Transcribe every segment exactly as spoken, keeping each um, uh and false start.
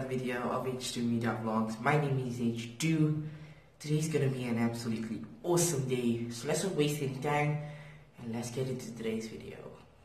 another video of H two Media Vlogs. My name is H two. Today's gonna be an absolutely awesome day. So let's not waste any time and let's get into today's video.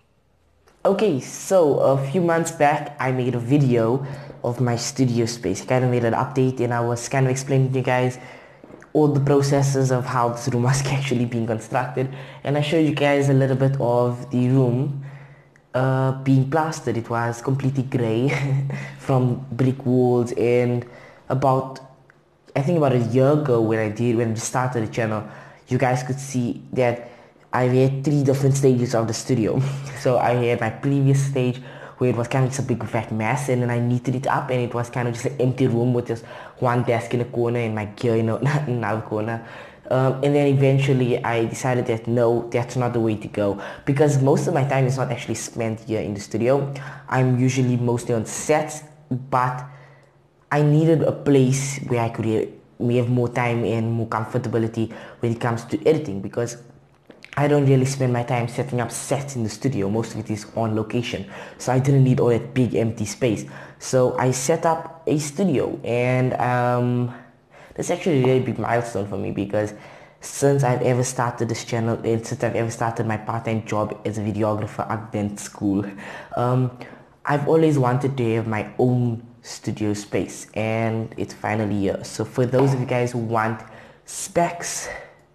Okay, so a few months back I made a video of my studio space. I kind of made an update and I was kind of explaining to you guys all the processes of how this room was actually being constructed, and I showed you guys a little bit of the room uh, being plastered. It was completely grey from brick walls, and about I think about a year ago when I did when I started the channel, you guys could see that I had three different stages of the studio. So I had my previous stage where it was kind of just a big fat mess, and then I neated it up and it was kind of just an empty room with just one desk in a corner and my gear in another corner. Um, and then eventually I decided that no, that's not the way to go, because most of my time is not actually spent here in the studio. I'm usually mostly on set, but I needed a place where I could have more time and more comfortability when it comes to editing, because I don't really spend my time setting up sets in the studio. Most of it is on location, so I didn't need all that big empty space. So I set up a studio, and um, that's actually a really big milestone for me, because since I've ever started this channel and since I've ever started my part-time job as a videographer at Dent School, um, I've always wanted to have my own studio space, and it's finally here. So for those of you guys who want specs,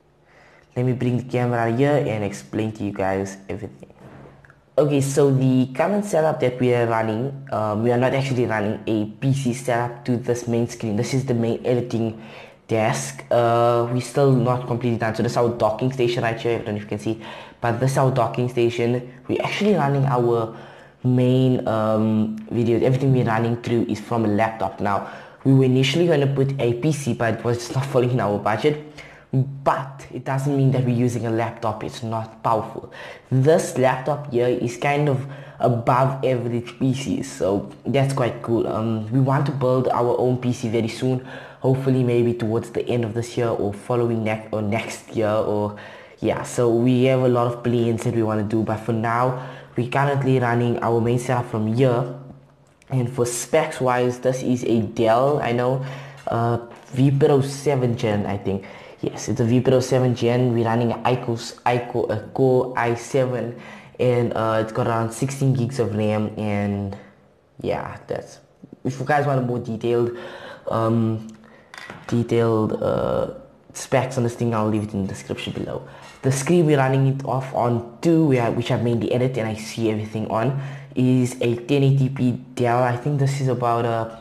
let me bring the camera here and explain to you guys everything. Okay, so the current setup that we are running, um, we are not actually running a P C setup to this main screen. This is the main editing desk. Uh, we're still not completely done. So this is our docking station right here. I don't know if you can see, but this is our docking station. We're actually running our main um, videos. Everything we're running through is from a laptop. Now, we were initially going to put a P C, but it was just not falling in our budget. But it doesn't mean that we're using a laptop. It's not powerful. This laptop here is kind of above average P Cs, so that's quite cool. Um, we want to build our own P C very soon. Hopefully, maybe towards the end of this year or following next or next year, or yeah. So we have a lot of plans that we want to do. But for now, we're currently running our main setup from here. And for specs wise, this is a Dell. I know, uh, Vipro seven Gen, I think. Yes, it's a Vipro seven Gen. We're running an iCore, iCore, a Core i seven, and uh, it's got around sixteen gigs of RAM. And yeah, that's. If you guys want a more detailed, um, detailed uh, specs on this thing, I'll leave it in the description below. The screen we're running it off on to, which I mainly edit and I see everything on, is a ten eighty p Dell. I think this is about a.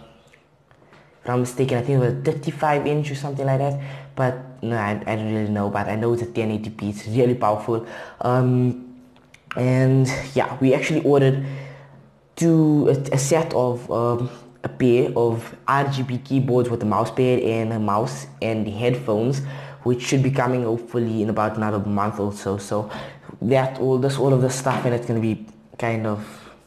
If I'm mistaken, I think it was thirty-five inch or something like that, but no, I, I don't really know, but I know it's a ten eighty p, it's really powerful. Um, and yeah, we actually ordered two, a, a set of, um, a pair of R G B keyboards with a mouse pad and a mouse and the headphones, which should be coming hopefully in about another month or so. So that, all this, all of the stuff, and it's going to be kind of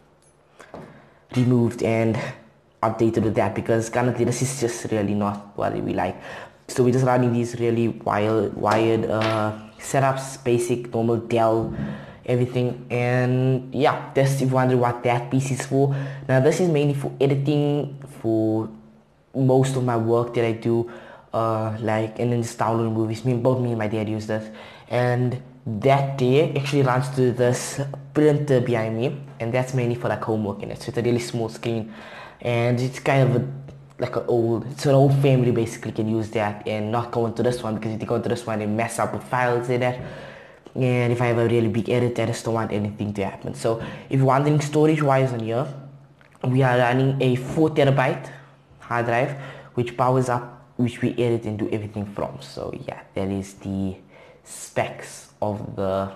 removed and updated with that, because currently this is just really not what we like. So we're just running these really wired wired uh, setups, basic normal Dell everything. And yeah, this, if you wonder what that piece is for, now this is mainly for editing, for most of my work that I do, uh, like, and then just downloading movies. Me, both me and my dad use this, and that there actually runs to this printer behind me, and that's mainly for like homework in it. So it's a really small screen, and it's kind of a, like an old, it's an old family basically can use that, and not go into this one, because if you go into this one, they mess up with files in that. And if I have a really big edit, I just don't want anything to happen. So if you're wondering storage wise on here, we are running a four terabyte hard drive, which powers up, which we edit and do everything from. So yeah, that is the specs of the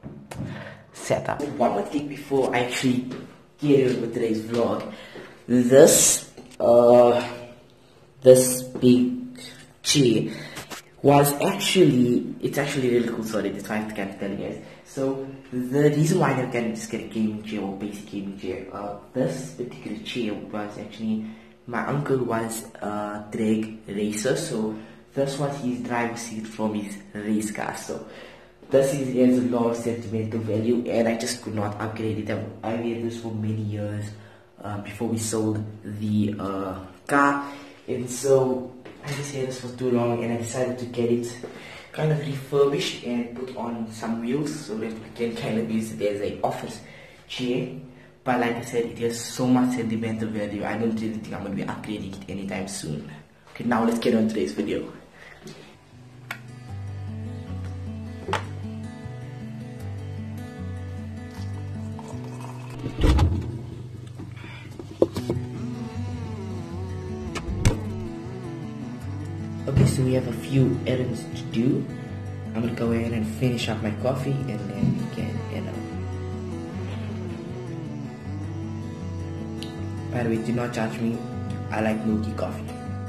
setup. One more thing before I actually get in with today's vlog. This, uh, this big chair was actually, it's actually really cool. Sorry, that's why I have to kind of tell you guys. So the reason why I can just get a gaming chair or basic gaming chair, uh, this particular chair was actually, my uncle was a drag racer, so this was his driver's seat from his race car. So this is, has a lot of sentimental value, and I just could not upgrade it. I've had this for many years. Uh, before we sold the uh, car, and so I just had this for too long, and I decided to get it kind of refurbished and put on some wheels so that we can kind of use it as an office chair. But like I said, it has so much sentimental value. I don't really think I'm going to be upgrading it anytime soon. Okay, now let's get on today's video. Okay, so we have a few errands to do. I'm gonna go ahead and finish up my coffee, and then we can, you know. By the way, do not judge me. I like milky coffee.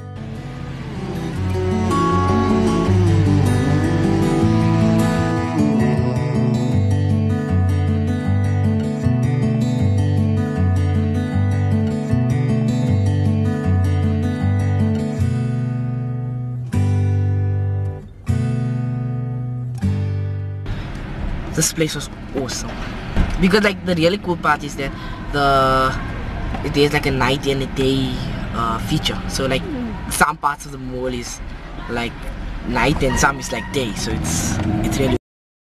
This place was awesome because like the really cool part is that the there's like a night and a day uh, feature. So like some parts of the mall is like night and some is like day. So it's it's really.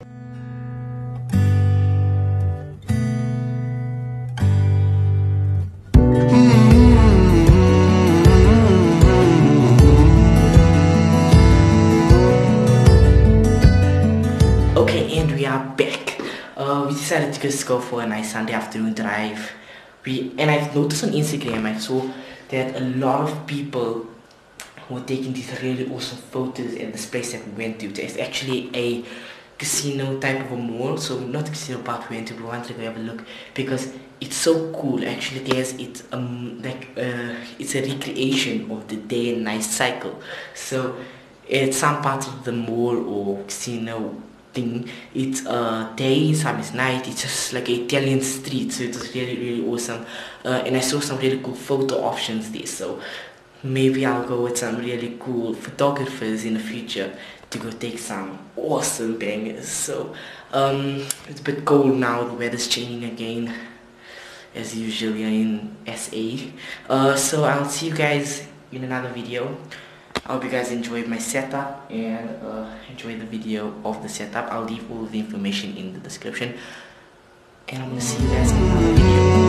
Okay, and we are back. Uh, we decided to just go for a nice Sunday afternoon drive. We and I've noticed on Instagram, I saw that a lot of people were taking these really awesome photos at this place that we went to. It's actually a casino type of a mall, so not a casino part we went to. We wanted to go have a look because it's so cool. Actually, there's it's um like uh it's a recreation of the day and night cycle. So at some parts of the mall or casino thing, it's uh day, some is night. It's just like an Italian street, so it was really really awesome. Uh, and I saw some really cool photo options there, so maybe I'll go with some really cool photographers in the future to go take some awesome bangers. So um it's a bit cold now, the weather's changing again as usual here in S A. Uh, so I'll see you guys in another video. I hope you guys enjoyed my setup and uh, enjoy the video of the setup. I'll leave all the information in the description, and I'm gonna see you guys in another video.